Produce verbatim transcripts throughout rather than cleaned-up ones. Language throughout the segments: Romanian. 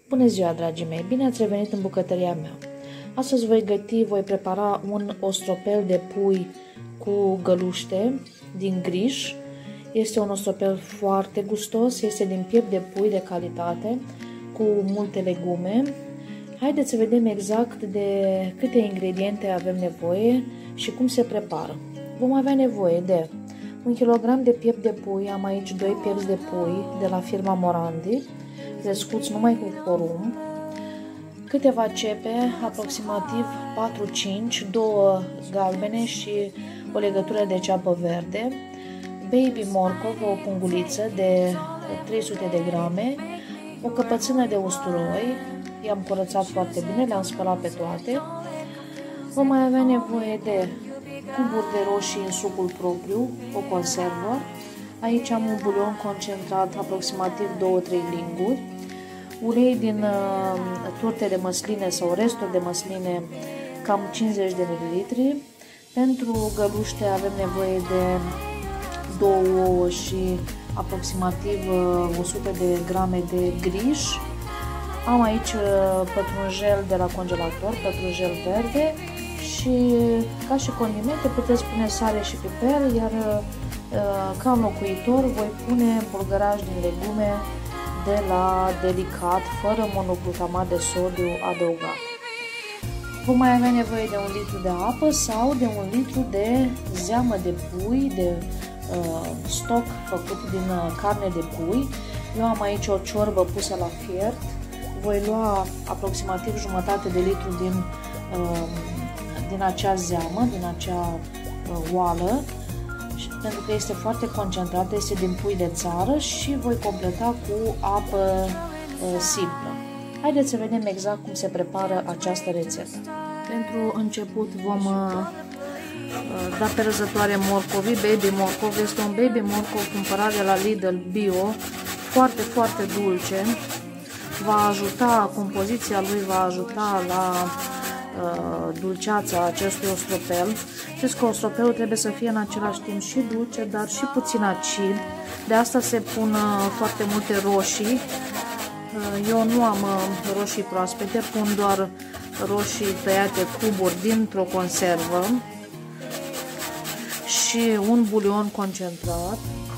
Bună ziua, dragii mei! Bine ați revenit în bucătăria mea! Astăzi voi găti, voi prepara un ostropel de pui cu găluște din Griș. Este un ostropel foarte gustos, este din piept de pui de calitate, cu multe legume. Haideți să vedem exact de câte ingrediente avem nevoie și cum se prepară. Vom avea nevoie de un kilogram de piept de pui, am aici doi piepți de pui de la firma Morandi, crescuți numai cu porumb, câteva cepe, aproximativ patru cinci, două galbene și o legătură de ceapă verde, baby morcov, o punguliță de trei sute de grame, o căpățână de usturoi, i-am curățat foarte bine, le-am spălat pe toate. Vom mai avea nevoie de cuburi de roșii în sucul propriu, o conservă. Aici am un bulion concentrat, aproximativ două trei linguri, ulei din uh, turte de măsline sau resturi de măsline, cam cincizeci de mililitri. Pentru găluște avem nevoie de două ouă și aproximativ uh, o sută de grame de griș. Am aici uh, pătrunjel de la congelator, pătrunjel verde, și ca și condimente puteți pune sare și piper, iar uh, ca înlocuitor voi pune bulgăraș din legume de la Delicat, fără monoglutamat de sodiu adăugat. Vom mai avea nevoie de un litru de apă sau de un litru de zeamă de pui, de uh, stoc făcut din uh, carne de pui. Eu am aici o ciorbă pusă la fiert. Voi lua aproximativ jumătate de litru din, uh, din acea zeamă, din acea uh, oală, pentru că este foarte concentrată, este din pui de țară, și voi completa cu apă uh, simplă. Haideți să vedem exact cum se prepară această rețetă. Pentru început vom uh, da pe răzătoare morcovii, baby morcov. Este un baby morcov cumpărat de la Lidl bio, foarte, foarte dulce. Va ajuta, compoziția lui va ajuta la uh, dulceața acestui ostropel. Știți că ostropelul trebuie să fie în același timp și dulce, dar și puțin acid. De asta se pun uh, foarte multe roșii. Uh, eu nu am uh, roșii proaspete, pun doar roșii tăiate cuburi dintr-o conservă și un bulion concentrat.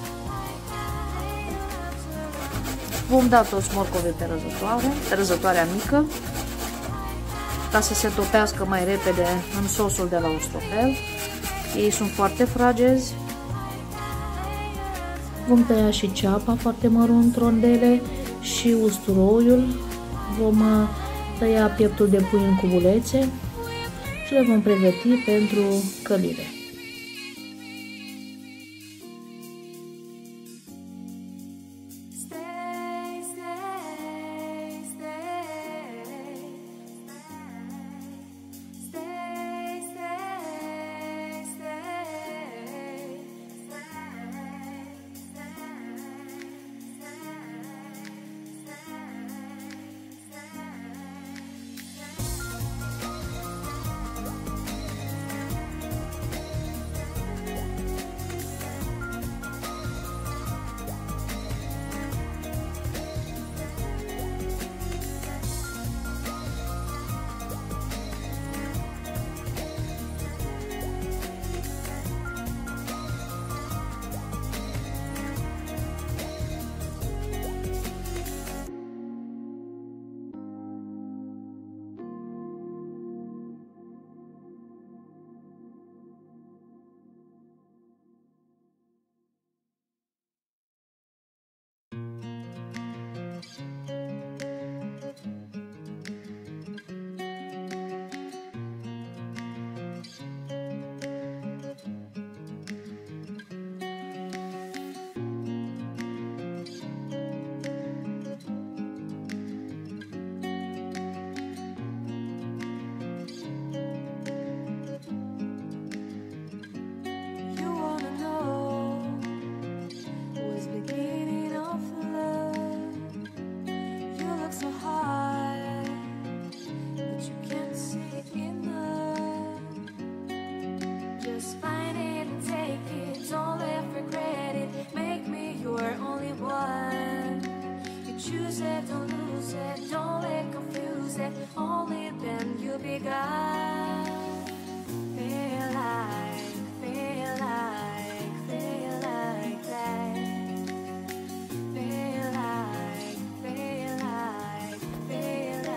Vom da toți morcovii pe răzătoare, pe răzătoarea mică, ca să se topească mai repede în sosul de la ostropel. Ei sunt foarte fragezi. Vom tăia și ceapa foarte mărunt, rondele, și usturoiul. Vom tăia pieptul de pui în cubulețe și le vom pregăti pentru călire.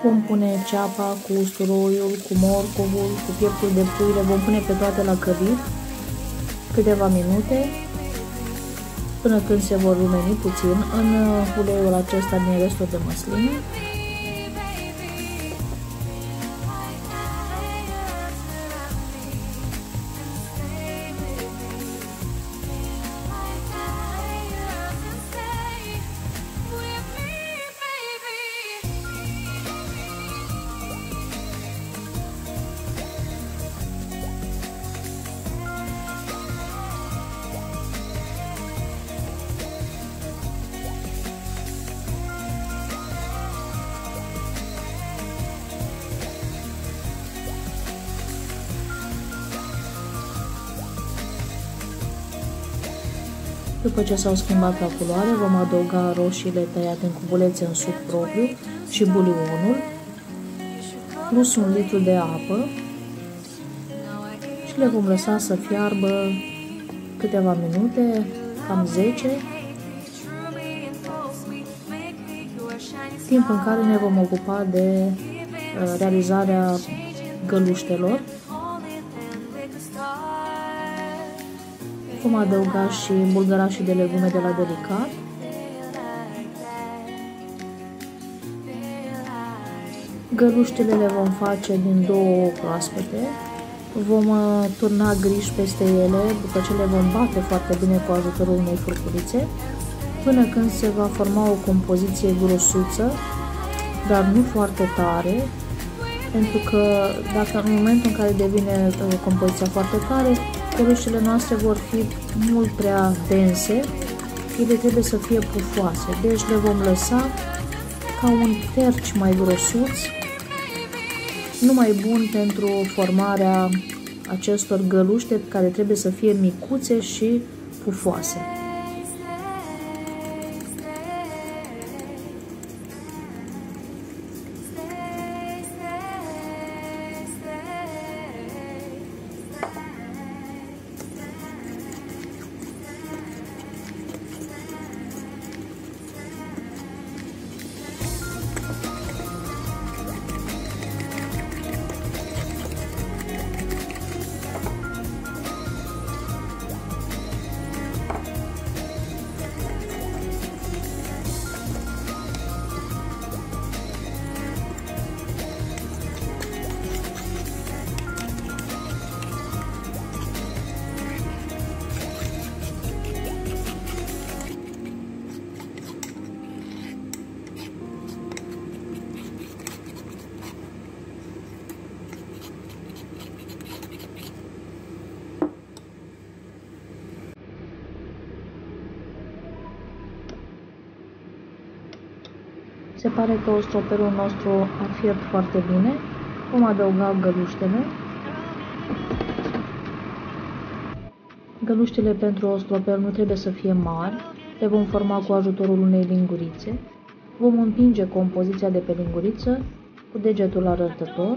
Vom pune ceapa cu usturoiul, cu morcovul, cu pieptul de pui, le vom pune pe toate la călit câteva minute până când se vor rumeni puțin în uleiul acesta din restul de măsline. După ce s-au schimbat la culoare, vom adăuga roșiile tăiate în cubulețe în suc propriu și bulionul, plus un litru de apă și le vom lăsa să fiarbă câteva minute, cam zece, timp în care ne vom ocupa de realizarea găluștelor. Vom adăuga și bulgărașii de legume de la Delicat. Găluștele le vom face din două ouă proaspete. Vom turna griș peste ele, după ce le vom bate foarte bine cu ajutorul unei furculițe, până când se va forma o compoziție grosuță, dar nu foarte tare, pentru că dacă în momentul în care devine compoziția foarte tare, găluștele noastre vor fi mult prea dense, ele trebuie să fie pufoase, deci le vom lăsa ca un terci mai grosuț, numai bun pentru formarea acestor găluște care trebuie să fie micuțe și pufoase. Se pare că ostropelul nostru a fiert foarte bine. Vom adăuga găluștele. Găluștele pentru ostropel nu trebuie să fie mari. Le vom forma cu ajutorul unei lingurițe. Vom împinge compoziția de pe linguriță cu degetul arătător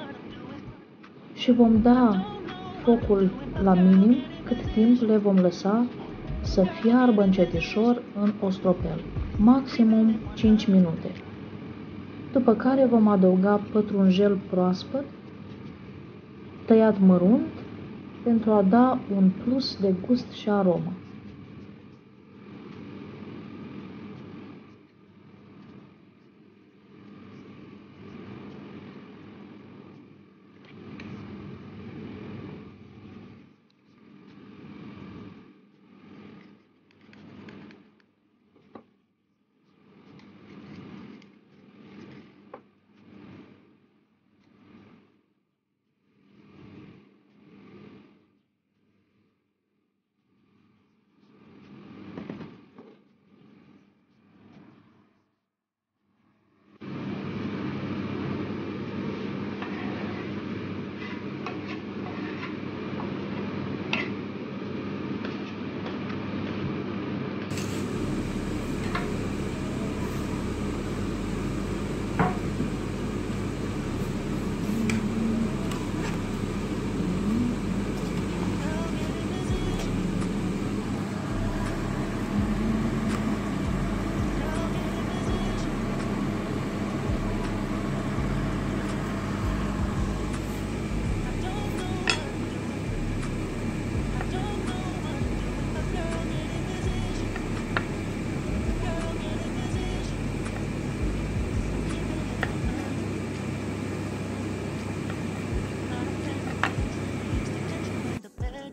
și vom da focul la minim cât timp le vom lăsa să fiarbă încetișor în ostropel, maximum cinci minute. După care vom adăuga pătrunjel proaspăt, tăiat mărunt, pentru a da un plus de gust și aromă.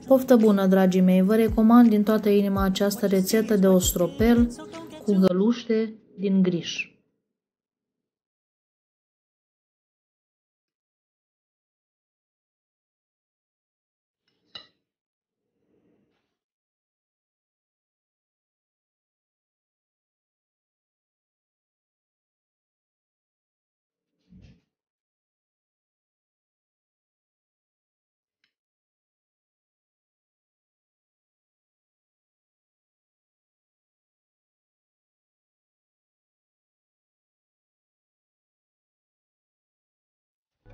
Poftă bună, dragii mei! Vă recomand din toată inima această rețetă de ostropel cu găluște din Griș.